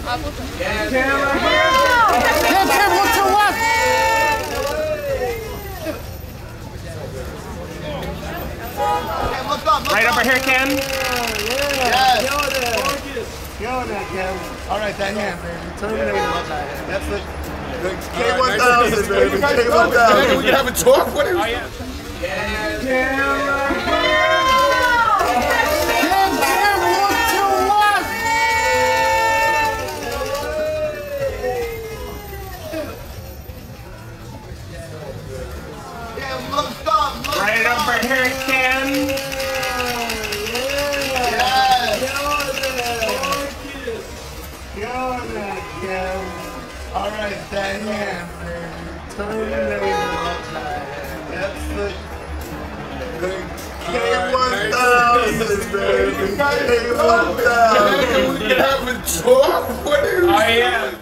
Look to what? Right over here, Ken. Yes. Kill that, Ken. All right, that hand, baby. Terminator. That's the K1000, baby. K1000. We can have a talk with him. Oh, yeah. Right over here, Ken. All right, that hand, baby. Terminator. That's the K1000, baby. K1000. We can have a talk with him. Oh, yeah.